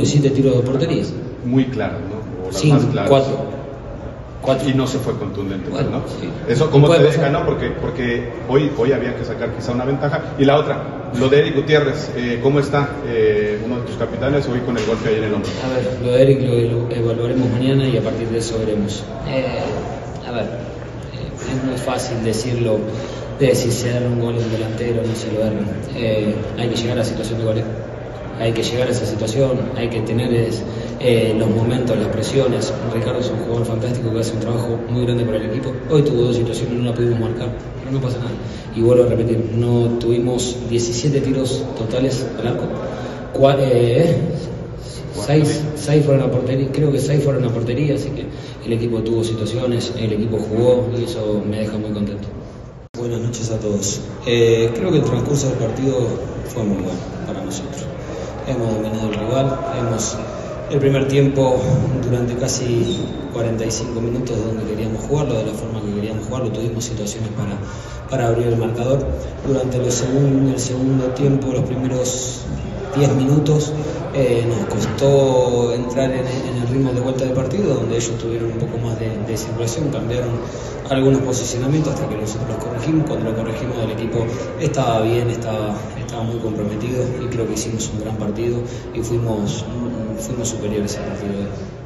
17 tiros de portería. Muy claro, ¿no? O las 5, más claras. 4. Y no se fue contundente, Bueno, ¿no? sí. Eso cómo te deja, pasar. ¿no? Porque hoy había que sacar quizá una ventaja. Y la otra, lo de Eric Gutiérrez, ¿cómo está? Uno de tus capitanes hoy con el golpe ahí en el hombro. A ver, lo de Eric lo evaluaremos mañana y a partir de eso veremos. Es muy fácil decirlo, de si se dan un gol en delantero o no se lo dan. Hay que llegar a la situación de goleo. Hay que llegar a esa situación, hay que tener los momentos, las presiones. Ricardo es un jugador fantástico que hace un trabajo muy grande para el equipo. Hoy tuvo 2 situaciones, no la pudimos marcar, pero no pasa nada. Y vuelvo a repetir, no tuvimos 17 tiros totales al arco. 6 fueron a portería, creo que 6 fueron a portería, así que el equipo tuvo situaciones, el equipo jugó y eso me deja muy contento. Buenas noches a todos. Creo que el transcurso del partido fue muy bueno para nosotros. Hemos dominado el rival, el primer tiempo durante casi 45 minutos donde queríamos jugarlo, de la forma que queríamos jugarlo, tuvimos situaciones para abrir el marcador. Durante el segundo tiempo, los primeros 10 minutos, nos costó entrar en el ritmo de vuelta del partido, donde ellos tuvieron un poco más de circulación, cambiaron algunos posicionamientos hasta que nosotros los corregimos. Cuando lo corregimos, el equipo estaba bien, estaba muy comprometido y creo que hicimos un gran partido y fuimos superiores al partido de hoy.